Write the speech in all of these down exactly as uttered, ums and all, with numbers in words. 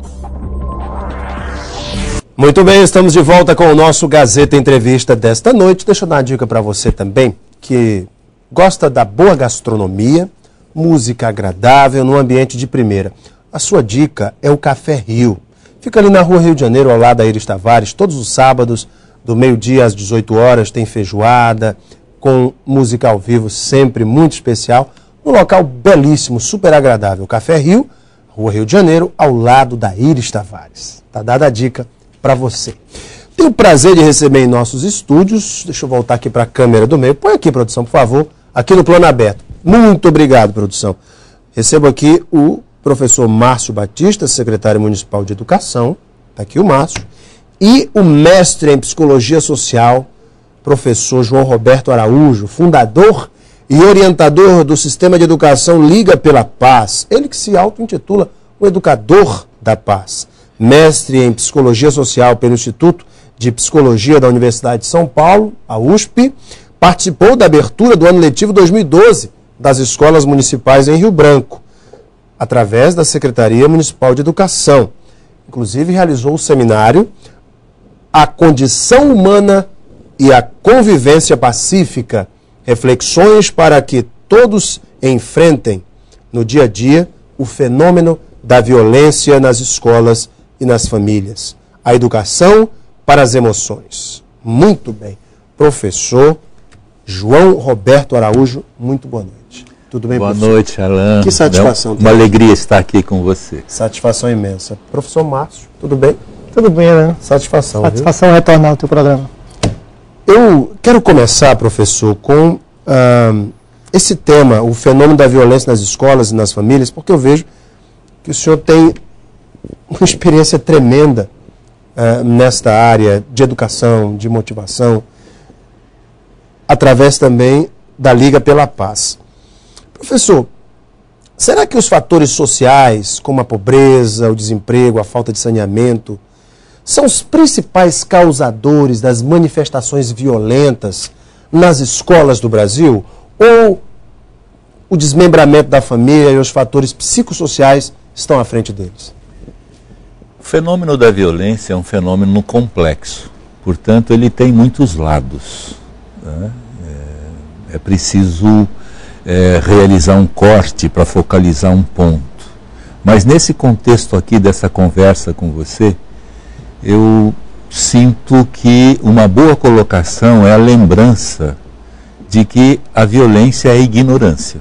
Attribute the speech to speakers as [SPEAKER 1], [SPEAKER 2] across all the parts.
[SPEAKER 1] Muito bem, estamos de volta com o nosso Gazeta Entrevista desta noite. Deixa eu dar uma dica para você também, que gosta da boa gastronomia, música agradável, num ambiente de primeira. A sua dica é o Café Rio. Fica ali na Rua Rio de Janeiro, ao lado da Iris Tavares, todos os sábados, do meio-dia às dezoito horas, tem feijoada, com música ao vivo, sempre muito especial, num local belíssimo, super agradável. Café Rio, Rua Rio de Janeiro, ao lado da Iris Tavares. Tá dada a dica para você. Tenho o prazer de receber em nossos estúdios, deixa eu voltar aqui para a câmera do meio, põe aqui, produção, por favor, aqui no plano aberto. Muito obrigado, produção. Recebo aqui o professor Márcio Batista, secretário municipal de Educação, está aqui o Márcio, e o mestre em Psicologia Social, professor João Roberto Araújo, fundador e orientador do Sistema de Educação Liga pela Paz, ele que se auto-intitula o Educador da Paz. Mestre em Psicologia Social pelo Instituto de Psicologia da Universidade de São Paulo, a U S P, participou da abertura do ano letivo dois mil e doze das escolas municipais em Rio Branco, através da Secretaria Municipal de Educação. Inclusive, realizou o seminário A Condição Humana e a Convivência Pacífica, reflexões para que todos enfrentem no dia a dia o fenômeno da violência nas escolas e nas famílias. A educação para as emoções. Muito bem. Professor João Roberto Araújo, muito boa noite. Tudo bem,
[SPEAKER 2] boa
[SPEAKER 1] professor?
[SPEAKER 2] Boa noite, Alan.
[SPEAKER 1] Que satisfação.
[SPEAKER 2] Uma alegria estar aqui com você.
[SPEAKER 1] Satisfação imensa. Professor Márcio, tudo bem?
[SPEAKER 3] Tudo bem, Alan.
[SPEAKER 1] Satisfação.
[SPEAKER 3] Satisfação viu? Retornar ao teu programa.
[SPEAKER 1] Eu quero começar, professor, com ah, esse tema, o fenômeno da violência nas escolas e nas famílias, porque eu vejo que o senhor tem uma experiência tremenda uh, nesta área de educação, de motivação, através também da Liga pela Paz. Professor, será que os fatores sociais, como a pobreza, o desemprego, a falta de saneamento, são os principais causadores das manifestações violentas nas escolas do Brasil? Ou o desmembramento da família e os fatores psicossociais estão à frente deles?
[SPEAKER 2] O fenômeno da violência é um fenômeno complexo, portanto ele tem muitos lados, né? É, é preciso é, realizar um corte para focalizar um ponto. Mas nesse contexto aqui dessa conversa com você, eu sinto que uma boa colocação é a lembrança de que a violência é ignorância.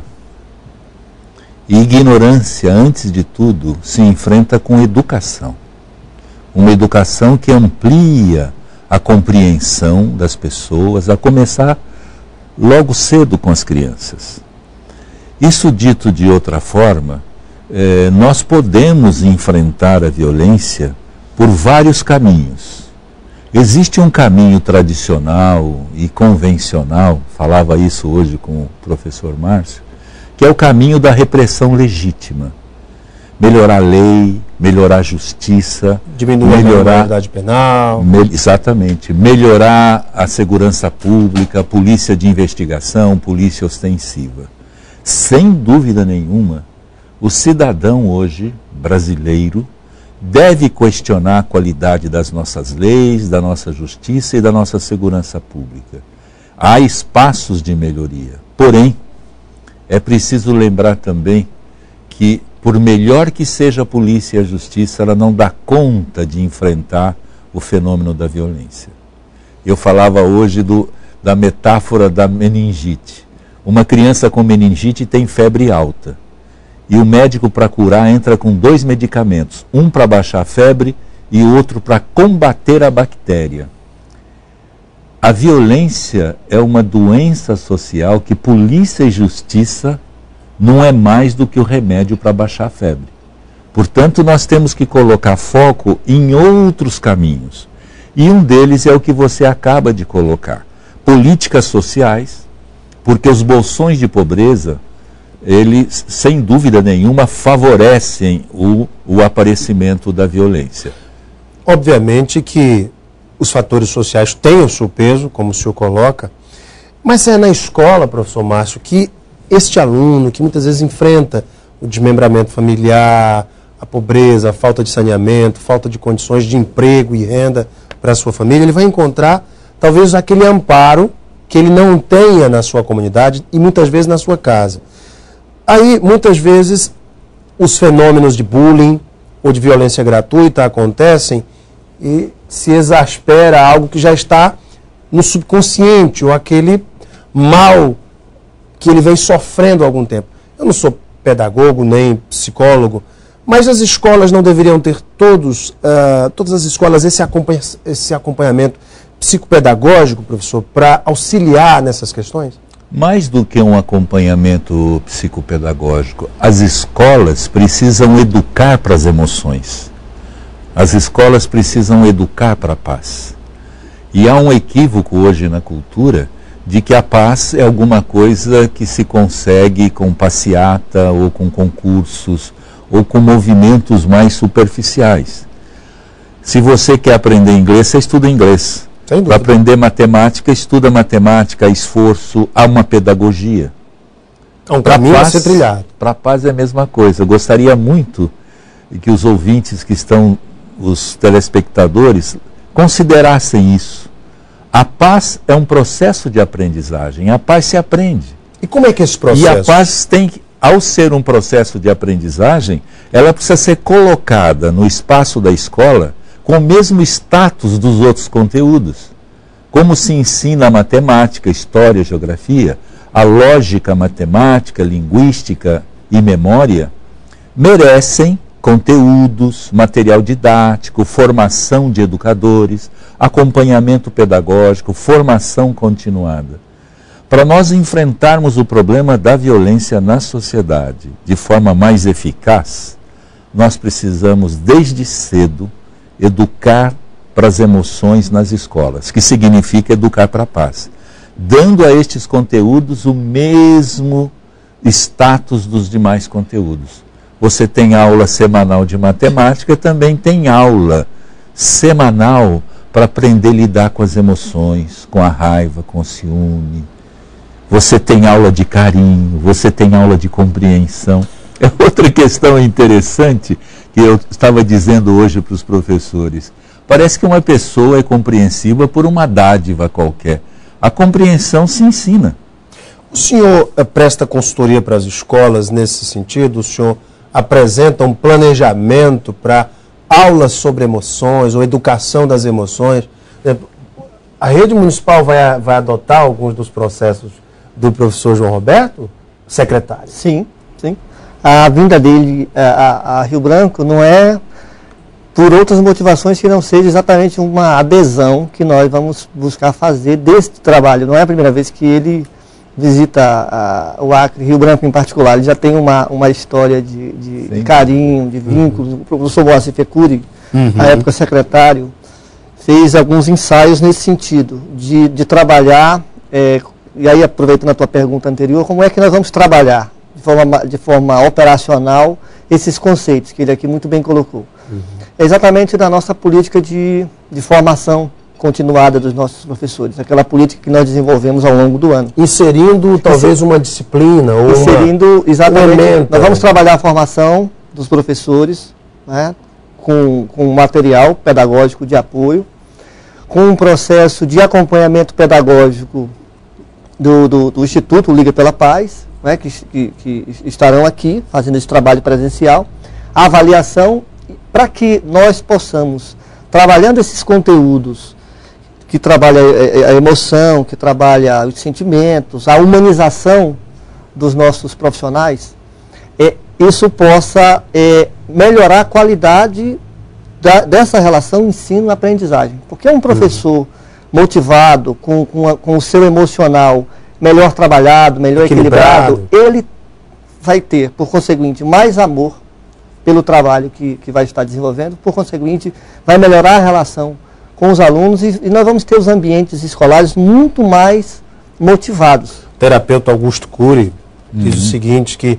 [SPEAKER 2] E ignorância, antes de tudo, se enfrenta com educação. Uma educação que amplia a compreensão das pessoas, a começar logo cedo com as crianças. Isso dito de outra forma, eh, nós podemos enfrentar a violência por vários caminhos. Existe um caminho tradicional e convencional, falava isso hoje com o professor Márcio, que é o caminho da repressão legítima. Melhorar a lei, melhorar a justiça,
[SPEAKER 1] diminuir a criminalidade penal.
[SPEAKER 2] Me, exatamente. Melhorar a segurança pública, polícia de investigação, polícia ostensiva. Sem dúvida nenhuma, o cidadão hoje, brasileiro, deve questionar a qualidade das nossas leis, da nossa justiça e da nossa segurança pública. Há espaços de melhoria. Porém, é preciso lembrar também que, por melhor que seja a polícia e a justiça, ela não dá conta de enfrentar o fenômeno da violência. Eu falava hoje do, da metáfora da meningite. Uma criança com meningite tem febre alta. E o médico, para curar, entra com dois medicamentos. Um para baixar a febre e outro para combater a bactéria. A violência é uma doença social que polícia e justiça não é mais do que o remédio para baixar a febre. Portanto, nós temos que colocar foco em outros caminhos. E um deles é o que você acaba de colocar. Políticas sociais, porque os bolsões de pobreza, eles, sem dúvida nenhuma, favorecem o, o aparecimento da violência.
[SPEAKER 1] Obviamente que os fatores sociais têm o seu peso, como o senhor coloca, mas é na escola, professor Márcio, que este aluno, que muitas vezes enfrenta o desmembramento familiar, a pobreza, a falta de saneamento, falta de condições de emprego e renda para a sua família, ele vai encontrar talvez aquele amparo que ele não tenha na sua comunidade e muitas vezes na sua casa. Aí, muitas vezes, os fenômenos de bullying ou de violência gratuita acontecem e se exaspera algo que já está no subconsciente, ou aquele mal que ele vem sofrendo há algum tempo. Eu não sou pedagogo nem psicólogo, mas as escolas não deveriam ter todos, uh, todas as escolas esse, acompanha esse acompanhamento psicopedagógico, professor, para auxiliar nessas questões?
[SPEAKER 2] Mais do que um acompanhamento psicopedagógico, as escolas precisam educar para as emoções. As escolas precisam educar para a paz. E há um equívoco hoje na cultura de que a paz é alguma coisa que se consegue com passeata ou com concursos ou com movimentos mais superficiais. Se você quer aprender inglês, você estuda inglês. Para aprender matemática, estuda matemática, esforço, há uma pedagogia.
[SPEAKER 1] É um caminho a ser trilhado.
[SPEAKER 2] Para a paz é a mesma coisa. Eu gostaria muito que os ouvintes que estão, os telespectadores, considerassem isso. A paz é um processo de aprendizagem. A paz se aprende.
[SPEAKER 1] E como é que é esse processo?
[SPEAKER 2] E a paz tem que, ao ser um processo de aprendizagem, ela precisa ser colocada no espaço da escola com o mesmo status dos outros conteúdos. Como se ensina a matemática, história, geografia, a lógica matemática, linguística e memória, merecem conteúdos, material didático, formação de educadores, acompanhamento pedagógico, formação continuada. Para nós enfrentarmos o problema da violência na sociedade de forma mais eficaz, nós precisamos, desde cedo, educar para as emoções nas escolas, que significa educar para a paz, dando a estes conteúdos o mesmo status dos demais conteúdos. Você tem aula semanal de matemática, também tem aula semanal para aprender a lidar com as emoções, com a raiva, com o ciúme. Você tem aula de carinho, você tem aula de compreensão. É outra questão interessante que eu estava dizendo hoje para os professores. Parece que uma pessoa é compreensiva por uma dádiva qualquer. A compreensão se ensina.
[SPEAKER 1] O senhor presta consultoria para as escolas nesse sentido? O senhor apresenta um planejamento para aulas sobre emoções ou educação das emoções? A rede municipal vai, vai adotar alguns dos processos do professor João Roberto, secretário?
[SPEAKER 3] Sim, sim. A vinda dele a, a Rio Branco não é por outras motivações que não seja exatamente uma adesão que nós vamos buscar fazer desse trabalho. Não é a primeira vez que ele visita a, o Acre, Rio Branco em particular. Ele já tem uma, uma história de, de, de carinho, de vínculos. Uhum. O professor Moacir Fecuri, uhum. na época secretário, fez alguns ensaios nesse sentido, de, de trabalhar, é, e aí aproveitando a tua pergunta anterior, como é que nós vamos trabalhar de forma, de forma operacional esses conceitos que ele aqui muito bem colocou. Uhum. É exatamente na nossa política de, de formação continuada dos nossos professores, aquela política que nós desenvolvemos ao longo do ano.
[SPEAKER 1] Inserindo talvez Inser... uma disciplina ou
[SPEAKER 3] Inserindo,
[SPEAKER 1] uma...
[SPEAKER 3] exatamente,
[SPEAKER 1] um
[SPEAKER 3] nós vamos trabalhar a formação dos professores, né, com, com material pedagógico de apoio, com um processo de acompanhamento pedagógico do, do, do Instituto Liga pela Paz, né, que, que, que estarão aqui fazendo esse trabalho presencial, a avaliação, para que nós possamos, trabalhando esses conteúdos, que trabalha a emoção, que trabalha os sentimentos, a humanização dos nossos profissionais, é, isso possa é, melhorar a qualidade da, dessa relação ensino-aprendizagem. Porque um professor uhum. motivado, com, com, a, com o seu emocional melhor trabalhado, melhor equilibrado. equilibrado, ele vai ter, por conseguinte, mais amor pelo trabalho que, que vai estar desenvolvendo, por conseguinte, vai melhorar a relação com os alunos e, e nós vamos ter os ambientes escolares muito mais motivados.
[SPEAKER 1] O terapeuta Augusto Cury uhum. diz o seguinte, que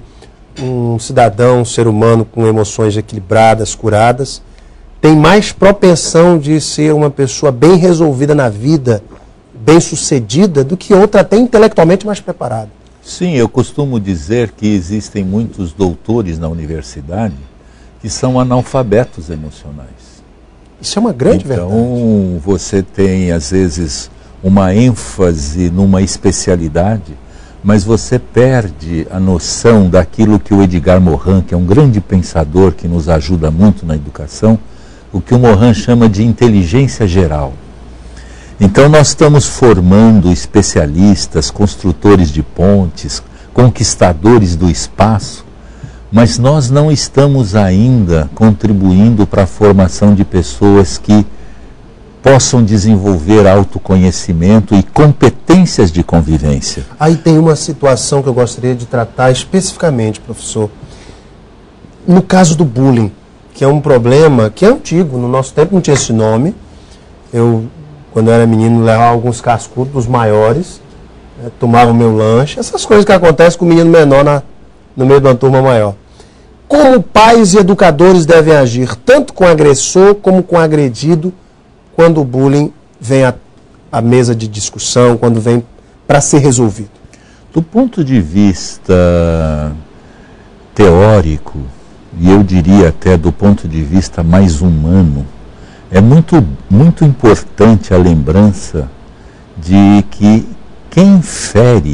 [SPEAKER 1] um cidadão, um ser humano com emoções equilibradas, curadas, tem mais propensão de ser uma pessoa bem resolvida na vida, bem sucedida, do que outra até intelectualmente mais preparada.
[SPEAKER 2] Sim, eu costumo dizer que existem muitos doutores na universidade que são analfabetos emocionais.
[SPEAKER 1] Isso é uma grande
[SPEAKER 2] então,
[SPEAKER 1] verdade.
[SPEAKER 2] Então, você tem, às vezes, uma ênfase numa especialidade, mas você perde a noção daquilo que o Edgar Morin, que é um grande pensador que nos ajuda muito na educação, o que o Morin chama de inteligência geral. Então, nós estamos formando especialistas, construtores de pontes, conquistadores do espaço, mas nós não estamos ainda contribuindo para a formação de pessoas que possam desenvolver autoconhecimento e competências de convivência.
[SPEAKER 1] Aí tem uma situação que eu gostaria de tratar especificamente, professor. No caso do bullying, que é um problema que é antigo, no nosso tempo não tinha esse nome. Eu, quando eu era menino, levava alguns cascudos dos maiores, né, tomava o meu lanche, essas coisas que acontecem com o menino menor na, no meio de uma turma maior. Como pais e educadores devem agir, tanto com o agressor como com o agredido, quando o bullying vem à, à mesa de discussão, quando vem para ser resolvido?
[SPEAKER 2] Do ponto de vista teórico, e eu diria até do ponto de vista mais humano, é muito, muito importante a lembrança de que quem fere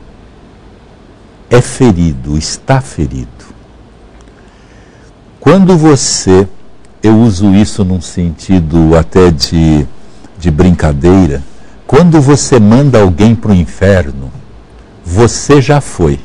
[SPEAKER 2] é ferido, está ferido. Quando você, eu uso isso num sentido até de, de brincadeira, quando você manda alguém para o inferno, você já foi.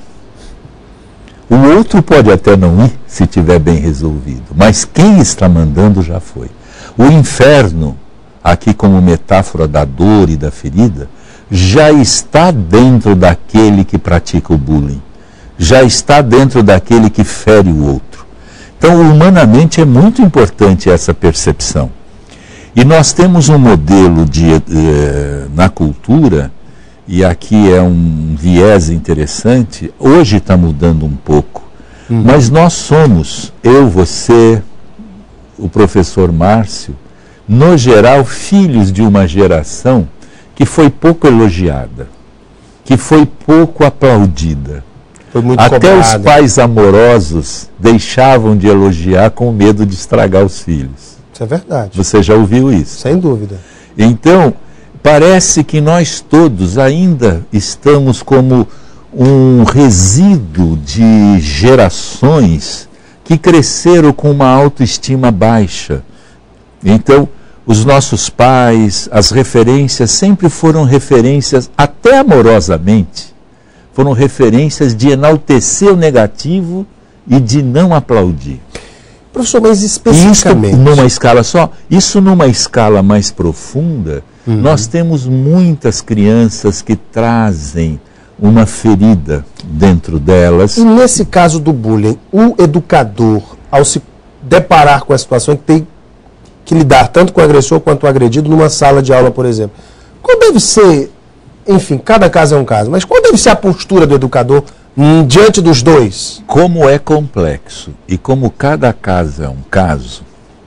[SPEAKER 2] O outro pode até não ir, se tiver bem resolvido, mas quem está mandando já foi. O inferno, aqui como metáfora da dor e da ferida, já está dentro daquele que pratica o bullying, já está dentro daquele que fere o outro. Então, humanamente, é muito importante essa percepção. E nós temos um modelo de, eh, na cultura, e aqui é um viés interessante, hoje está mudando um pouco, uhum. mas nós somos, eu, você, o professor Márcio, no geral, filhos de uma geração que foi pouco elogiada, que foi pouco aplaudida.
[SPEAKER 1] Foi muito
[SPEAKER 2] Até
[SPEAKER 1] cobrado.
[SPEAKER 2] Os pais amorosos deixavam de elogiar com medo de estragar os filhos.
[SPEAKER 1] Isso é verdade.
[SPEAKER 2] Você já ouviu isso?
[SPEAKER 1] Sem dúvida.
[SPEAKER 2] Então, parece que nós todos ainda estamos como um resíduo de gerações que cresceram com uma autoestima baixa. Então, os nossos pais, as referências sempre foram referências, até amorosamente, foram referências de enaltecer o negativo e de não aplaudir.
[SPEAKER 1] Professor, mas especificamente...
[SPEAKER 2] Isso numa escala só, isso numa escala mais profunda, uhum. nós temos muitas crianças que trazem uma ferida dentro delas.
[SPEAKER 1] E nesse caso do bullying, o educador, ao se deparar com a situação que tem que lidar tanto com o agressor quanto o agredido numa sala de aula, por exemplo, qual deve ser... Enfim, cada caso é um caso, mas qual deve ser a postura do educador hum, diante dos dois?
[SPEAKER 2] Como é complexo e como cada caso é um caso,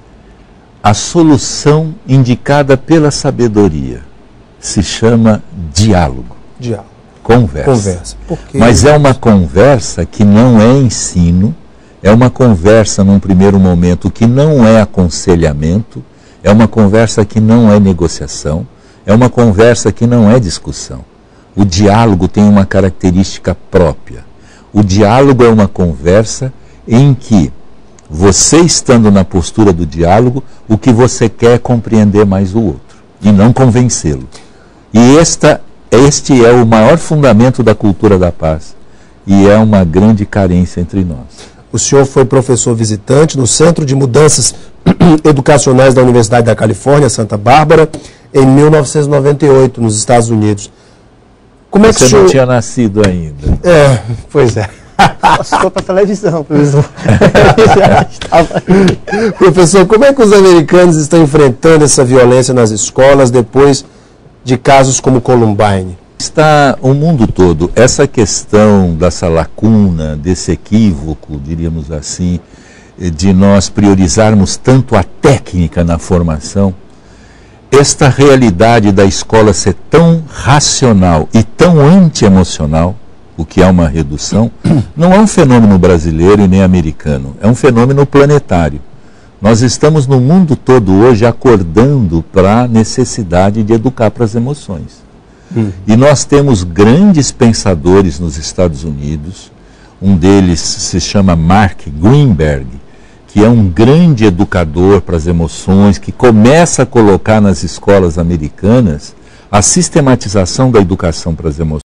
[SPEAKER 2] a solução indicada pela sabedoria se chama diálogo.
[SPEAKER 1] Diálogo.
[SPEAKER 2] Conversa.
[SPEAKER 1] Conversa. Porque...
[SPEAKER 2] Mas é uma conversa que não é ensino, é uma conversa num primeiro momento que não é aconselhamento, é uma conversa que não é negociação, é uma conversa que não é discussão. O diálogo tem uma característica própria. O diálogo é uma conversa em que você, estando na postura do diálogo, o que você quer é compreender mais o outro e não convencê-lo. E esta, este é o maior fundamento da cultura da paz e é uma grande carência entre nós.
[SPEAKER 1] O senhor foi professor visitante no Centro de Mudanças Educacionais da Universidade da Califórnia, Santa Bárbara, em mil novecentos e noventa e oito, nos Estados Unidos. Como é que
[SPEAKER 2] Você
[SPEAKER 1] o senhor...
[SPEAKER 2] não tinha nascido ainda.
[SPEAKER 1] É, pois é.
[SPEAKER 3] Passou para a televisão, professor.
[SPEAKER 1] Professor, como é que os americanos estão enfrentando essa violência nas escolas depois de casos como Columbine?
[SPEAKER 2] Está o mundo todo, essa questão dessa lacuna, desse equívoco, diríamos assim, de nós priorizarmos tanto a técnica na formação, esta realidade da escola ser tão racional e tão anti-emocional, o que é uma redução, não é um fenômeno brasileiro e nem americano, é um fenômeno planetário. Nós estamos no mundo todo hoje acordando para a necessidade de educar para as emoções. Hum. E nós temos grandes pensadores nos Estados Unidos, um deles se chama Mark Greenberg, que é um grande educador para as emoções, que começa a colocar nas escolas americanas a sistematização da educação para as emoções.